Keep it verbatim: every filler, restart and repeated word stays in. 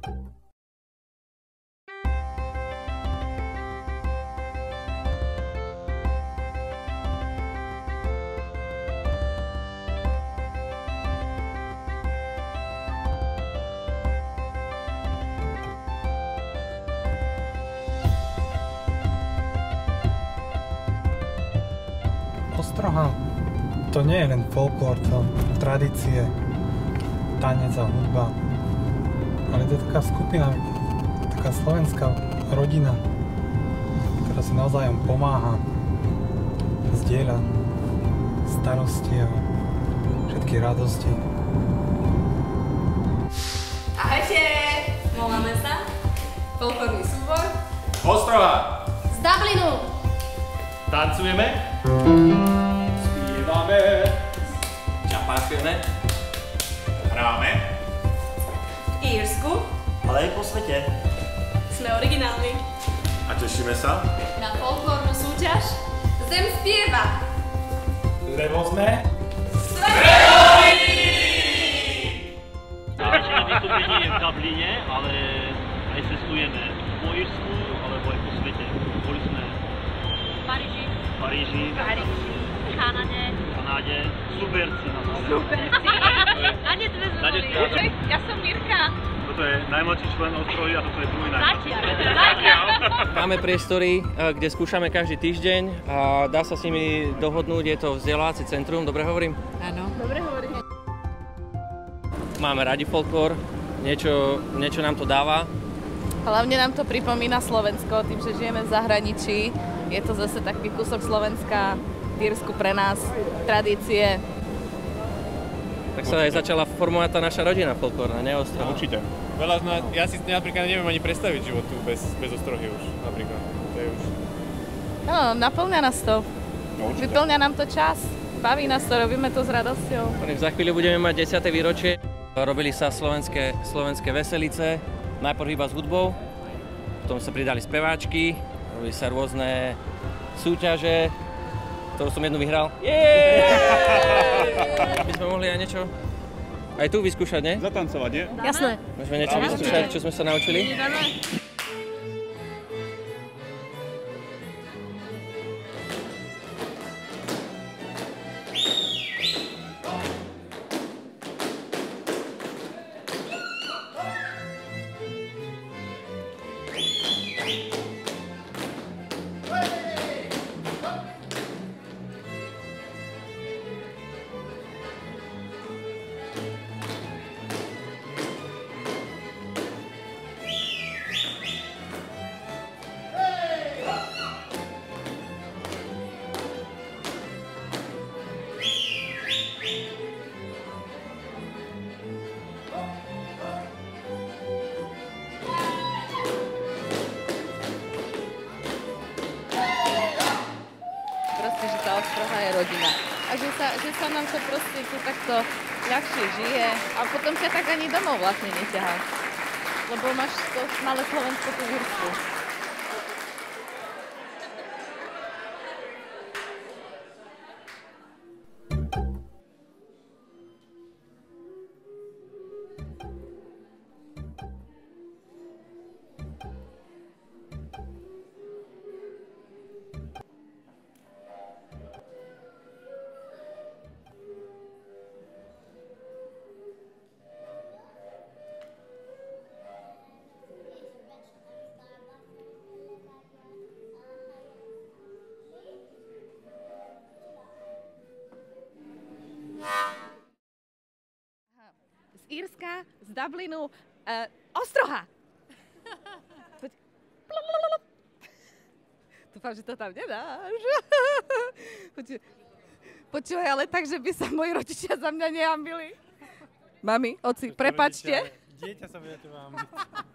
Ostroha to nie je len folklór, to tradície, tanec a hudba, ale to je taká skupina, taká slovenská rodina, ktorá si navzájom pomáha, zdieľa starosti a všetky radosti. Ahojte! Voláme sa folklórny súbor Ostroha! z Dublinu! Tancujeme, spievame, čapášujeme, hráme V Írsku ale aj po svete. sme originálni a tešíme sa, na folklórnu súťaž Zem spieva! Lebo sme Väčšina vystúpení je v Dubline, ale aj cestujeme po Írsku, alebo aj po svete. Boli sme v Paríži, v Paríži, v Kanade, v Kanáde, Suberci. Suberci. A dnes sme boli. Ja som Mirka. Toto je najmladší člen Ostrohy a toto je druhý najmladší. Máme priestory, kde skúšame každý týždeň a dá sa s nimi dohodnúť, je to vzdelávacie centrum, dobre hovorím? Áno. Dobre hovorím. Máme radi folklór, niečo, niečo nám to dáva. Hlavne nám to pripomína Slovensko, tým, že žijeme v zahraničí. Je to zase taký kúsok Slovenska, v Írsku pre nás, tradície. Tak sa aj začala formovať tá naša rodina folklórna, ne Ostroha? určite. Veľa z nás, ja si napríklad neviem ani predstaviť život tu bez, bez Ostrohy už, napríklad. To je už... No, naplňa nás to. No, Vyplňa nám to čas. Baví nás to, robíme to s radosťou. Za chvíľu budeme mať desiate výročie. Robili sa slovenské, slovenské veselice, najprv iba s hudbou, potom sa pridali speváčky, robili sa rôzne súťaže, ktorú som jednu vyhral. My sme mohli aj niečo aj tu vyskúšať, nie? Zatancovať, nie? Jasné. Môžeme niečo vyskúšať, čo sme sa naučili? Proste, že tá Ostroha je rodina. A že sa, že sa nám to proste tu takto ľahšie žije a potom ťa tak ani domov vlastne neťahá. Lebo máš to malé Slovensko tu v Írsku. Z Írska, z Dublinu, uh, Ostroha! Poď. Dúfam, že to tam nedáš. Počúvaj, ale tak, že by sa moji rodičia za mňa nehambili. Mami, oci, prepáčte. Dieťa sa bude tu hambiť.